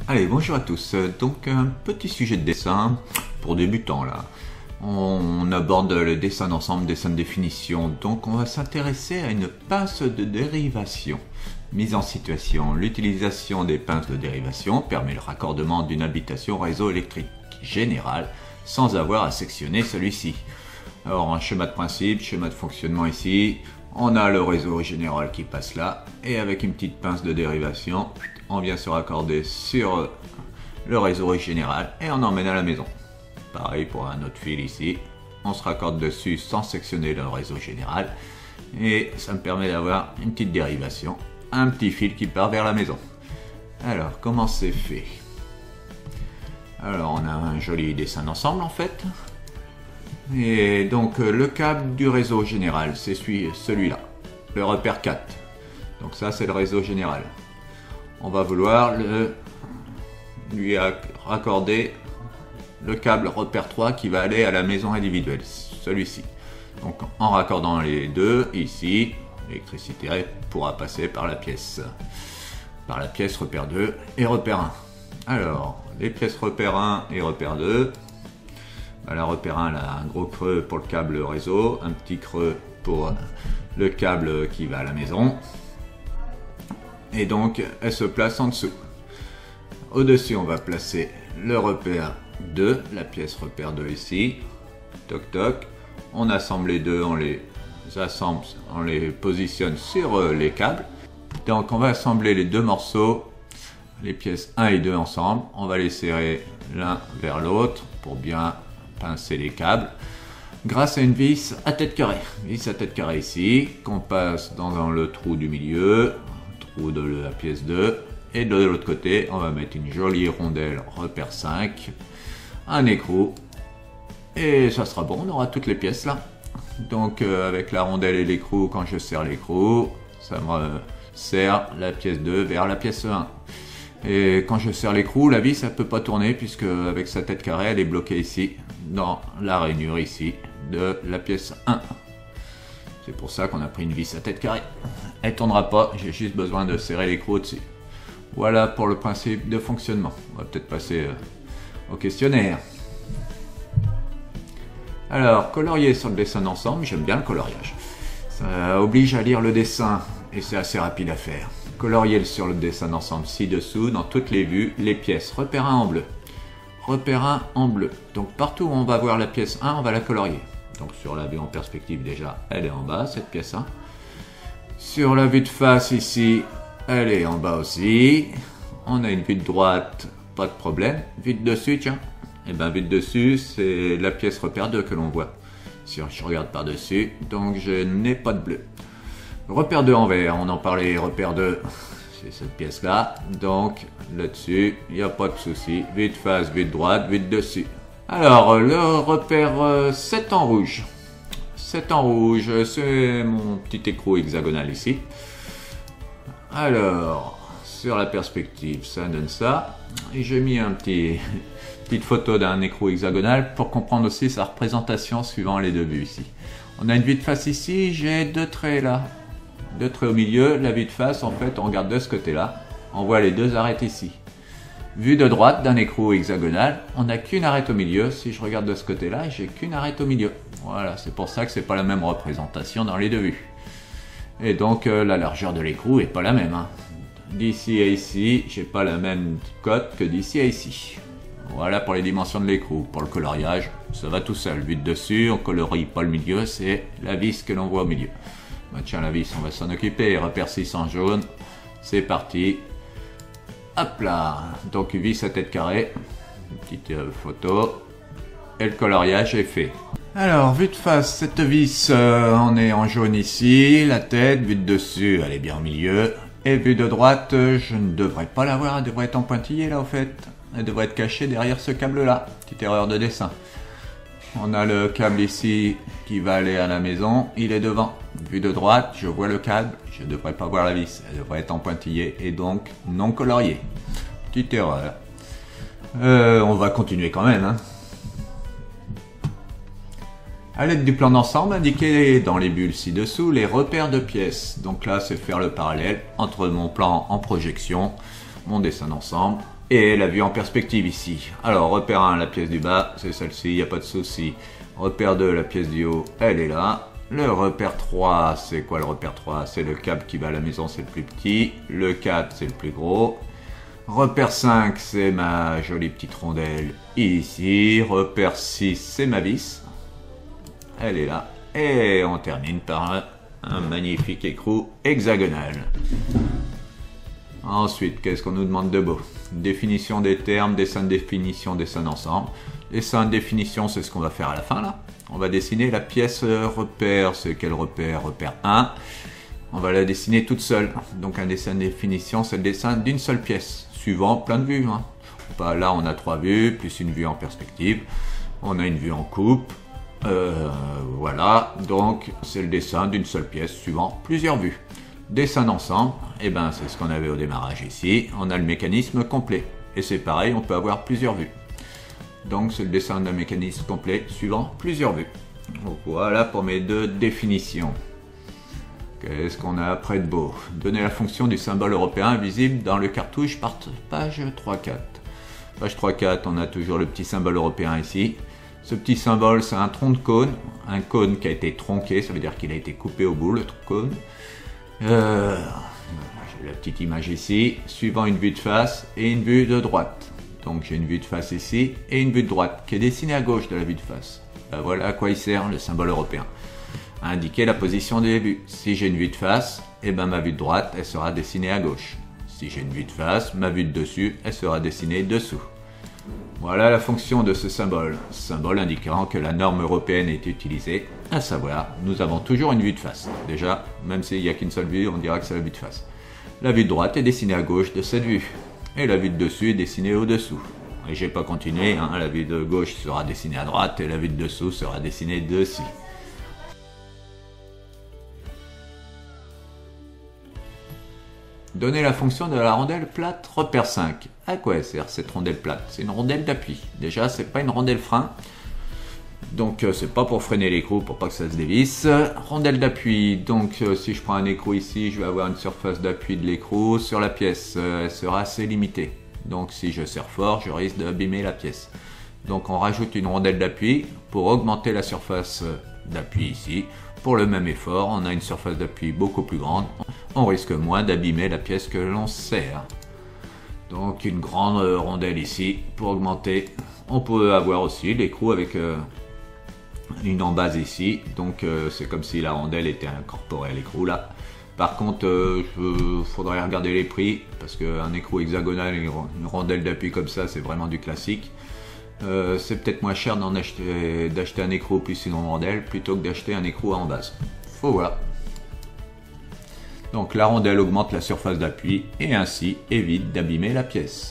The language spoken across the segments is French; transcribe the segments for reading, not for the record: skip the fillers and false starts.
Allez, bonjour à tous. Donc un petit sujet de dessin pour débutants là. On aborde le dessin d'ensemble, dessin de définition. Donc on va s'intéresser à une pince de dérivation. Mise en situation, l'utilisation des pinces de dérivation permet le raccordement d'une habitation au réseau électrique général sans avoir à sectionner celui-ci. Alors un schéma de principe, schéma de fonctionnement ici. On a le réseau général qui passe là et avec une petite pince de dérivation, on vient se raccorder sur le réseau général et on emmène à la maison. Pareil pour un autre fil ici, on se raccorde dessus sans sectionner le réseau général et ça me permet d'avoir une petite dérivation, un petit fil qui part vers la maison. Alors comment c'est fait? Alors on a un joli dessin d'ensemble en fait. Et donc le câble du réseau général, c'est celui-là, le repère 4. Donc ça c'est le réseau général. On va vouloir lui raccorder le câble repère 3 qui va aller à la maison individuelle, celui-ci. Donc en raccordant les deux, ici, l'électricité pourra passer par la pièce repère 2 et repère 1. Alors, les pièces repère 1 et repère 2. La repère 1 a un gros creux pour le câble réseau, un petit creux pour le câble qui va à la maison. Et donc, elle se place en dessous. Au-dessus, on va placer le repère 2, la pièce repère 2 ici. Toc toc. On assemble les deux, on les assemble, on les positionne sur les câbles. Donc, on va assembler les deux morceaux, les pièces 1 et 2 ensemble. On va les serrer l'un vers l'autre pour bien pincer les câbles grâce à une vis à tête carrée. Vis à tête carrée ici, qu'on passe dans le trou du milieu, trou de la pièce 2, et de l'autre côté, on va mettre une jolie rondelle repère 5, un écrou, et ça sera bon, on aura toutes les pièces là. Donc avec la rondelle et l'écrou, quand je serre l'écrou, ça me serre la pièce 2 vers la pièce 1. Et quand je serre l'écrou, la vis, elle ne peut pas tourner puisque avec sa tête carrée, elle est bloquée ici, dans la rainure ici de la pièce 1. C'est pour ça qu'on a pris une vis à tête carrée. Elle ne tournera pas, j'ai juste besoin de serrer l'écrou au-dessus. Voilà pour le principe de fonctionnement. On va peut-être passer au questionnaire. Alors, colorier sur le dessin d'ensemble, j'aime bien le coloriage. Ça oblige à lire le dessin et c'est assez rapide à faire. Colorier sur le dessin d'ensemble ci-dessous, dans toutes les vues, les pièces. Repère 1 en bleu. Repère 1 en bleu. Donc partout où on va voir la pièce 1, on va la colorier. Donc sur la vue en perspective déjà, elle est en bas, cette pièce 1. Sur la vue de face ici, elle est en bas aussi. On a une vue de droite, pas de problème. Vue de dessus, tiens. Et bien vue de dessus, c'est la pièce repère 2 que l'on voit. Si je regarde par-dessus, donc je n'ai pas de bleu. Repère 2 en vert, on en parlait, repère 2, c'est cette pièce-là. Donc là-dessus, il n'y a pas de souci. Vue de face, vue de droite, vue de dessus. Alors, le repère 7 en rouge. 7 en rouge, c'est mon petit écrou hexagonal ici. Alors, sur la perspective, ça donne ça. Et j'ai mis un petite photo d'un écrou hexagonal pour comprendre aussi sa représentation suivant les deux vues ici. On a une vue de face ici, j'ai deux traits là. Deux traits au milieu, la vue de face, en fait, on regarde de ce côté-là. On voit les deux arêtes ici. Vue de droite d'un écrou hexagonal, on n'a qu'une arête au milieu. Si je regarde de ce côté-là, j'ai qu'une arête au milieu. Voilà, c'est pour ça que c'est pas la même représentation dans les deux vues. Et donc, la largeur de l'écrou est pas la même. Hein. D'ici à ici, j'ai pas la même cote que d'ici à ici. Voilà pour les dimensions de l'écrou. Pour le coloriage, ça va tout seul. Vue de dessus, on colorie pas le milieu, c'est la vis que l'on voit au milieu. Bah tiens, la vis, on va s'en occuper. Repère 6 en jaune. C'est parti. Hop là. Donc, vis à tête carrée. Une petite photo. Et le coloriage est fait. Alors, vue de face, cette vis, on est en jaune ici. La tête, vue de dessus, elle est bien au milieu. Et vue de droite, je ne devrais pas la voir. Elle devrait être en pointillé là, au fait. Elle devrait être cachée derrière ce câble-là. Petite erreur de dessin. On a le câble ici qui va aller à la maison, il est devant. Vue de droite, je vois le câble, je ne devrais pas voir la vis, elle devrait être en pointillé et donc non coloriée. Petite erreur. On va continuer quand même. Hein. À l'aide du plan d'ensemble, indiquez dans les bulles ci-dessous les repères de pièces. Donc là, c'est faire le parallèle entre mon plan en projection, mon dessin d'ensemble, Et la vue en perspective ici. Alors, repère 1, la pièce du bas, c'est celle-ci, il n'y a pas de souci. Repère 2, la pièce du haut, elle est là. Le repère 3, c'est quoi le repère 3? C'est le câble qui va à la maison, c'est le plus petit. Le 4, c'est le plus gros. Repère 5, c'est ma jolie petite rondelle ici. Repère 6, c'est ma vis. Elle est là. Et on termine par un magnifique écrou hexagonal. Ensuite, qu'est-ce qu'on nous demande de beau? Définition des termes, dessin de définition, dessin d'ensemble. Dessin de définition, c'est ce qu'on va faire à la fin là. On va dessiner la pièce repère. C'est quel repère? Repère 1. On va la dessiner toute seule. Donc un dessin de définition, c'est le dessin d'une seule pièce, suivant plein de vues. Hein. Là, on a 3 vues, plus une vue en perspective. On a une vue en coupe. Voilà, donc c'est le dessin d'une seule pièce, suivant plusieurs vues. Dessin d'ensemble, et ben c'est ce qu'on avait au démarrage ici. On a le mécanisme complet. Et c'est pareil, on peut avoir plusieurs vues. Donc c'est le dessin d'un mécanisme complet suivant plusieurs vues. Donc, voilà pour mes 2 définitions. Qu'est-ce qu'on a après de beau? Donner la fonction du symbole européen visible dans le cartouche par page 3-4. Page 3-4, on a toujours le petit symbole européen ici. Ce petit symbole, c'est un tronc de cône. Un cône qui a été tronqué, ça veut dire qu'il a été coupé au bout, le cône. J'ai la petite image ici, suivant une vue de face et une vue de droite. Donc j'ai une vue de face ici et une vue de droite qui est dessinée à gauche de la vue de face. Ben voilà à quoi il sert le symbole européen. À indiquer la position des vues. Si j'ai une vue de face, et ben ma vue de droite, elle sera dessinée à gauche. Si j'ai une vue de face, ma vue de dessus, elle sera dessinée dessous. Voilà la fonction de ce symbole. Symbole indiquant que la norme européenne est utilisée, à savoir, nous avons toujours une vue de face. Déjà, même s'il n'y a qu'une seule vue, on dira que c'est la vue de face. La vue de droite est dessinée à gauche de cette vue. Et la vue de dessus est dessinée au-dessous. Et j'ai pas continué, hein, la vue de gauche sera dessinée à droite et la vue de dessous sera dessinée dessus. Donner la fonction de la rondelle plate repère 5. À quoi elle sert cette rondelle plate? C'est une rondelle d'appui. Déjà, c'est pas une rondelle frein. Donc, c'est pas pour freiner l'écrou, pour pas que ça se dévisse. Rondelle d'appui. Donc, si je prends un écrou ici, je vais avoir une surface d'appui de l'écrou sur la pièce. Elle sera assez limitée. Donc, si je serre fort, je risque d'abîmer la pièce. Donc, on rajoute une rondelle d'appui pour augmenter la surface d'appui ici. Pour le même effort, on a une surface d'appui beaucoup plus grande. On risque moins d'abîmer la pièce que l'on serre. Donc une grande rondelle ici pour augmenter. On peut avoir aussi l'écrou avec une embase ici. Donc c'est comme si la rondelle était incorporée à l'écrou là. Par contre, faudrait regarder les prix parce qu'un écrou hexagonal et une rondelle d'appui comme ça, c'est vraiment du classique. C'est peut-être moins cher d'acheter un écrou plus une rondelle plutôt que d'acheter un écrou en base. Faut voir. Donc la rondelle augmente la surface d'appui et ainsi évite d'abîmer la pièce.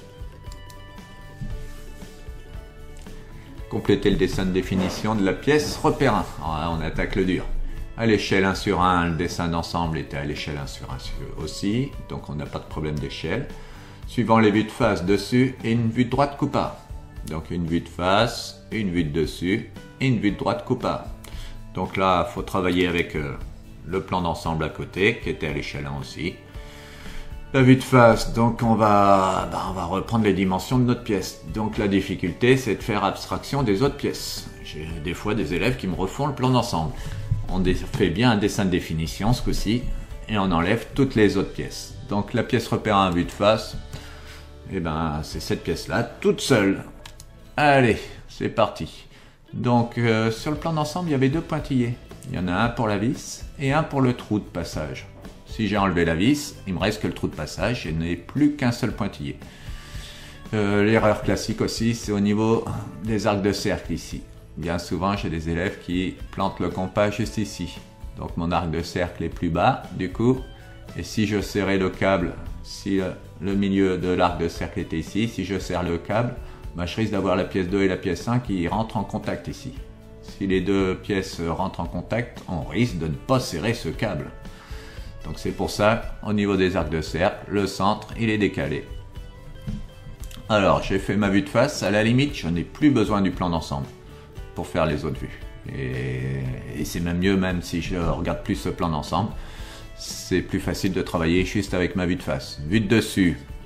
Compléter le dessin de définition de la pièce repère 1. Alors, on attaque le dur. À l'échelle 1 sur 1, le dessin d'ensemble était à l'échelle 1 sur 1 aussi, donc on n'a pas de problème d'échelle. Suivant les vues de face dessus et une vue de droite coupe à. Donc une vue de face, une vue de dessus et une vue de droite coupe à. Donc là, il faut travailler avec le plan d'ensemble à côté, qui était à l'échelle 1 aussi. La vue de face, donc on va reprendre les dimensions de notre pièce. Donc la difficulté, c'est de faire abstraction des autres pièces. J'ai des fois des élèves qui me refont le plan d'ensemble. On fait bien un dessin de définition ce coup-ci, et on enlève toutes les autres pièces. Donc la pièce repère 1 vue de face, et ben c'est cette pièce-là, toute seule. Allez, c'est parti. Donc sur le plan d'ensemble, il y avait 2 pointillés. Il y en a un pour la vis et un pour le trou de passage. Si j'ai enlevé la vis, il me reste que le trou de passage et il n'y a plus qu'un seul pointillé. L'erreur classique aussi, c'est au niveau des arcs de cercle ici. Bien souvent, j'ai des élèves qui plantent le compas juste ici. Donc mon arc de cercle est plus bas, du coup. Et si je serrais le câble, si le milieu de l'arc de cercle était ici, si je serre le câble, ben, je risque d'avoir la pièce 2 et la pièce 1 qui rentrent en contact ici. Si les 2 pièces rentrent en contact, on risque de ne pas serrer ce câble. Donc c'est pour ça, au niveau des arcs de cercle, le centre, il est décalé. Alors, j'ai fait ma vue de face. À la limite, je n'ai plus besoin du plan d'ensemble pour faire les autres vues. Et c'est même mieux, même si je regarde plus ce plan d'ensemble. C'est plus facile de travailler juste avec ma vue de face. Vue de dessus,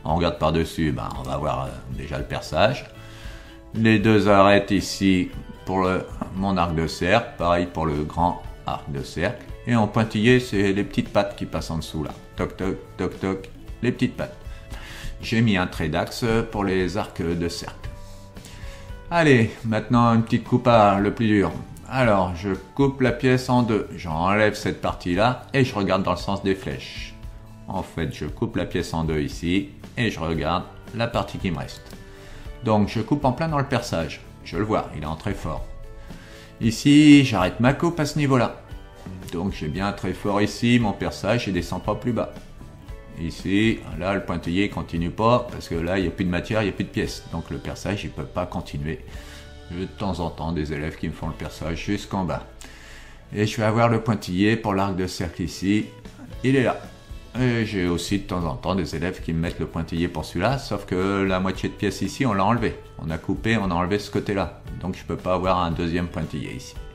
On regarde par-dessus, ben, on va voir déjà le perçage. Les deux arêtes ici pour mon arc de cercle, pareil pour le grand arc de cercle. Et en pointillé, c'est les petites pattes qui passent en dessous là. Toc toc toc toc, les petites pattes. J'ai mis un trait d'axe pour les arcs de cercle. Allez, maintenant une petite coupe à le plus dur. Alors, je coupe la pièce en deux. J'enlève cette partie-là et je regarde dans le sens des flèches. En fait, je coupe la pièce en deux ici et je regarde la partie qui me reste. Donc, je coupe en plein dans le perçage. Je le vois, il est en très fort. Ici, j'arrête ma coupe à ce niveau-là. Donc, j'ai bien un très fort ici, mon perçage, il descend pas plus bas. Ici, là, le pointillé ne continue pas parce que là, il n'y a plus de matière, il n'y a plus de pièces. Donc, le perçage, il ne peut pas continuer. J'ai de temps en temps des élèves qui me font le perçage jusqu'en bas. Et je vais avoir le pointillé pour l'arc de cercle ici. Il est là. Et j'ai aussi de temps en temps des élèves qui me mettent le pointillé pour celui-là, sauf que la moitié de pièce ici, on l'a enlevé. On a coupé, on a enlevé ce côté-là. Donc je ne peux pas avoir un deuxième pointillé ici.